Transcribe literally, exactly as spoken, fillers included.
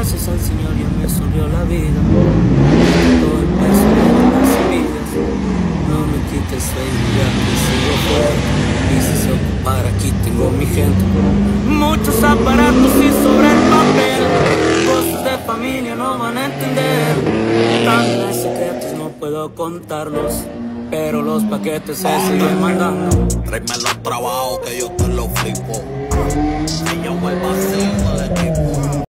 gracias al Señor ya me sonrió la vida. Todo el peso de las envidias. No me quites el día que sigo fuerte. Y si se ocupara aquí tengo mi gente. Muchos aparatos y sobre el papel. Cosas de familia no van a entender. Tantos secretos no puedo contarlos, pero los paquetes se siguen mandando. Tráeme los trabajos que yo te los flipo. Que yo vuelva así del equipo.